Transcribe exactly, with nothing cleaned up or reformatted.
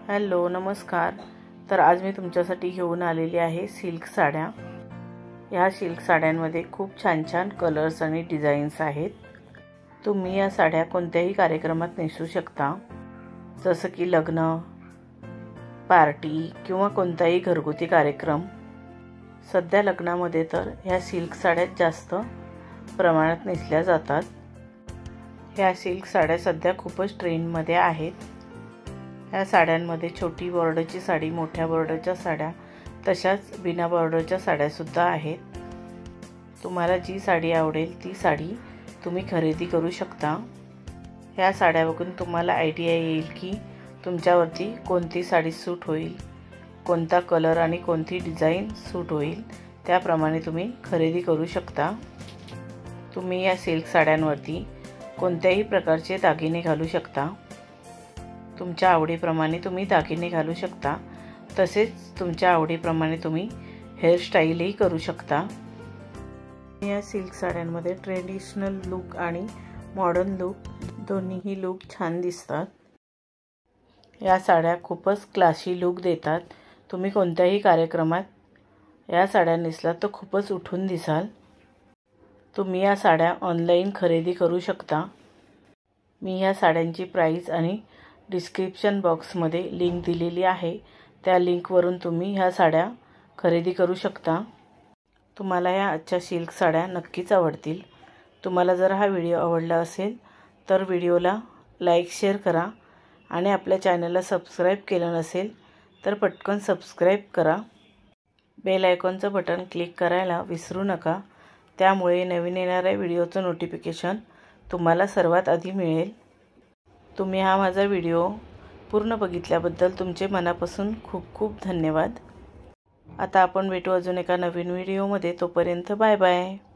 Hello नमस्कार। तर आज मी तुमच्यासाठी घेऊन आलेली आहे सिल्क साड्या। या सिल्क साड्यांमध्ये खूप छान छान कलर्स आणि डिझाईन्स आहेत। तुम्ही या साड्या कोणत्याही कार्यक्रमात नेसू शकता, जसं की लग्न, पार्टी किंवा कोणताही घरगुती कार्यक्रम। सध्या लग्नामध्ये तर ह्या सिल्क साड्या जास्त प्रमाणात नेसल्या जातात। ह्या सिल्क साड्या सध्या खूपच ट्रेंडमध्ये आहेत। ह्या साड्यांमध्ये छोटी बॉर्डरची साडी, मोठ्या बॉर्डरच्या साड्या, तशाच बिना बॉर्डरच्या साड्या सुद्धा आहेत। तुम्हाला जी साडी आवडेल ती साडी तुम्ही खरेदी करू शकता। ह्या साड्या बघून तुम्हाला आयडिया येईल की तुमच्यावरती कोणती साडी सूट होईल, कोणता कलर आणि कोणती डिझाईन सूट होईल, त्याप्रमाणे तुम्ही खरेदी करू शकता। तुम्ही या सिल्क साड्यांवरती कोणत्याही प्रकारचे दागिने घालू शकता। तुमच्या आवडीप्रमाणे तुम्ही दागिने घालू शकता, तसेच तुमच्या आवडीप्रमाणे तुम्ही हेअरस्टाईलही करू शकता। या सिल्क साड्यांमध्ये ट्रेडिशनल लुक आणि मॉडर्न लुक दोन्हीही लुक छान दिसतात। या साड्या खूपच क्लासी लुक देतात। तुम्ही कोणत्याही कार्यक्रमात या साड्या नेसलात तर खूपच उठून दिसाल। तुम्ही या साड्या ऑनलाईन खरेदी करू शकता। मी या साड्यांची प्राइस आणि डिस्क्रिप्शन बॉक्समध्ये लिंक दिलेली आहे, त्या लिंकवरून तुम्ही ह्या साड्या खरेदी करू शकता। तुम्हाला या आजच्या सिल्क साड्या नक्कीच आवडतील। तुम्हाला जर हा व्हिडिओ आवडला असेल तर व्हिडिओला लाईक शेअर करा आणि आपल्या चॅनलला सबस्क्राईब केलं नसेल तर पटकन सबस्क्राईब करा। बेल आयकॉनचं बटन क्लिक करायला विसरू नका, त्यामुळे नवीन येणाऱ्या व्हिडिओचं नोटिफिकेशन तुम्हाला सर्वात आधी मिळेल। तुम्ही हा माझा व्हिडिओ पूर्ण बघितल्याबद्दल तुमचे मनापासून खूप खूप धन्यवाद। आता आपण भेटू अजून एका नवीन व्हिडिओमध्ये। तोपर्यंत बाय बाय।